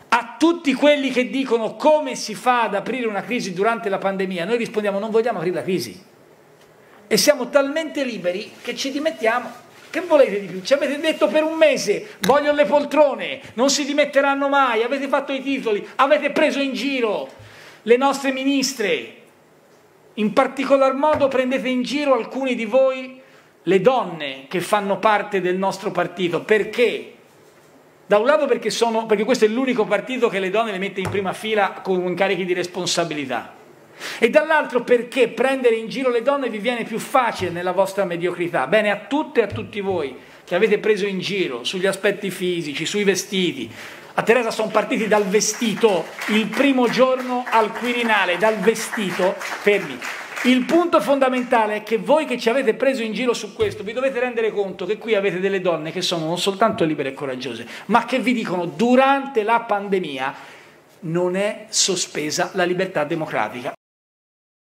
A tutti quelli che dicono come si fa ad aprire una crisi durante la pandemia, noi rispondiamo: non vogliamo aprire la crisi. E siamo talmente liberi che ci dimettiamo. Che volete di più? Ci avete detto per un mese: voglio le poltrone, non si dimetteranno mai, avete fatto i titoli, avete preso in giro le nostre ministre. In particolar modo prendete in giro alcuni di voi le donne che fanno parte del nostro partito. Perché? Da un lato perché questo è l'unico partito che le donne le mette in prima fila con incarichi di responsabilità, e dall'altro perché prendere in giro le donne vi viene più facile nella vostra mediocrità. Bene, a tutte e a tutti voi che avete preso in giro sugli aspetti fisici, sui vestiti, a Teresa sono partiti dal vestito il primo giorno al Quirinale, dal vestito, fermi. Il punto fondamentale è che voi che ci avete preso in giro su questo vi dovete rendere conto che qui avete delle donne che sono non soltanto libere e coraggiose, ma che vi dicono: durante la pandemia non è sospesa la libertà democratica.